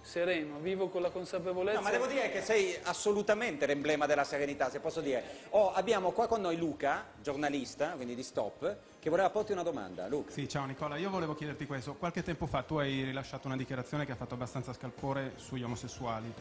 sereno, vivo con la consapevolezza... No, ma devo dire che sei assolutamente l'emblema della serenità, se posso dire. Abbiamo qua con noi Luca, giornalista, quindi di Stop, che voleva porti una domanda. Luca. Sì, ciao Nicola, io volevo chiederti questo. Qualche tempo fa tu hai rilasciato una dichiarazione che ha fatto abbastanza scalpore sugli omosessuali.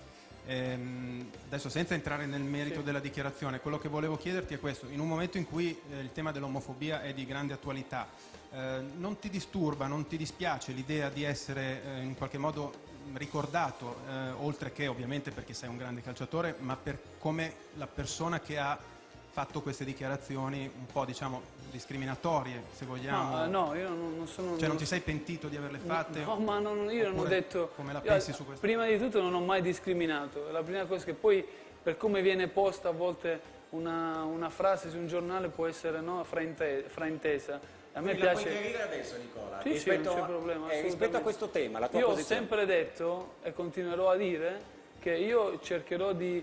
Adesso senza entrare nel merito della dichiarazione, quello che volevo chiederti è questo: in un momento in cui il tema dell'omofobia è di grande attualità, non ti disturba, non ti dispiace l'idea di essere in qualche modo ricordato, oltre che ovviamente perché sei un grande calciatore, ma per come la persona che ha fatto queste dichiarazioni un po', diciamo, discriminatorie, se vogliamo? No, io non sono... Cioè non ti sei pentito di averle fatte? No, ma io non ho detto... Come la pensi su questo? Prima di tutto non ho mai discriminato. La prima cosa che poi, per come viene posta a volte una frase su un giornale può essere fraintesa. A me piace... La puoi chiarire adesso, Nicola? Sì, rispetto, non c'è problema, rispetto a questo tema, la tua io posizione? Ho sempre detto, e continuerò a dire, che io cercherò di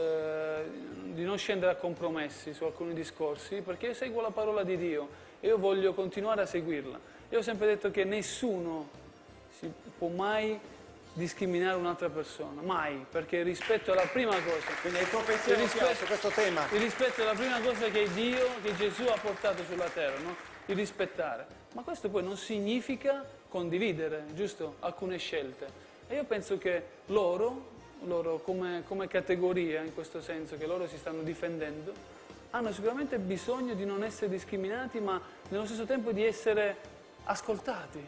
non scendere a compromessi su alcuni discorsi, perché io seguo la parola di Dio e io voglio continuare a seguirla. Io ho sempre detto che nessuno si può mai discriminare un'altra persona, mai, perché il rispetto è la prima cosa. Quindi il tuo pensiero su questo tema? Il rispetto è la prima cosa che Dio, che Gesù ha portato sulla terra, no? Il rispettare. Ma questo poi non significa condividere, giusto? Alcune scelte. E io penso che loro come categoria, in questo senso, che loro si stanno difendendo, hanno sicuramente bisogno di non essere discriminati, ma nello stesso tempo di essere ascoltati,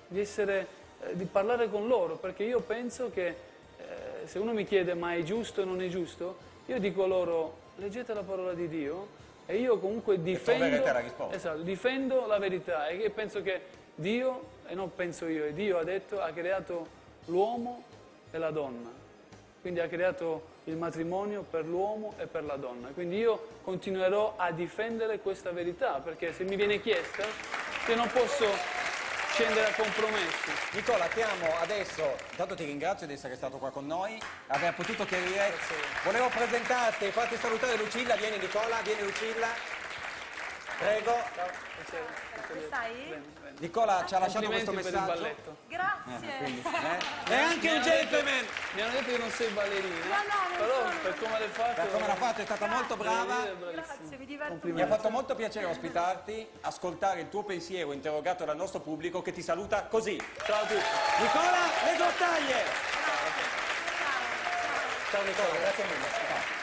di parlare con loro, perché io penso che se uno mi chiede ma è giusto o non è giusto, io dico loro leggete la parola di Dio e io comunque difendo, difendo la verità, e penso che Dio, e non penso io, e Dio ha detto, ha creato l'uomo e la donna. Quindi ha creato il matrimonio per l'uomo e per la donna. Quindi io continuerò a difendere questa verità, perché se mi viene chiesta, io non posso scendere a compromessi. Nicola, chiamo adesso, intanto ti ringrazio di essere stato qua con noi, aver potuto chiarire. Volevo presentarti e farti salutare Lucilla. Vieni Nicola, vieni Lucilla. Prego. Ciao. Come stai? Bene. Nicola ci ha lasciato questo messaggio. Grazie. È anche un gentleman. Mi hanno detto che non sei ballerina, No, però per come l'hai fatto... Per come l'ha fatto è stata molto brava. Grazie, mi diverto Mi ha fatto molto piacere ospitarti, ascoltare il tuo pensiero interrogato dal nostro pubblico che ti saluta così. Ciao a tutti. Nicola, le grottaglie! Ciao Nicola, grazie mille.